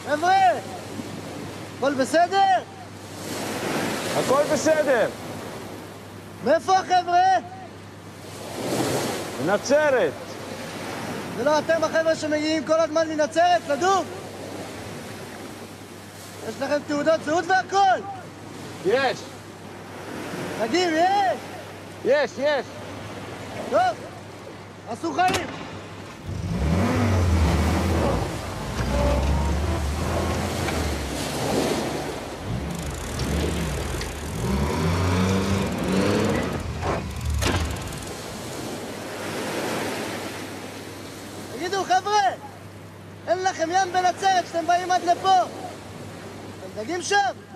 חבר'ה! הכל בסדר? הכל בסדר. מאיפה החבר'ה? מנצרת. זה לא אתם החבר'ה שמגיעים כל הזמן מנצרת, לדוג? יש לכם תעודות זהות והכל? יש. תגיד, יש! יש. טוב, עשו חיים! תגידו, חבר'ה, אין לכם ים בנצרת שאתם באים עד לפה. אתם דגים שם?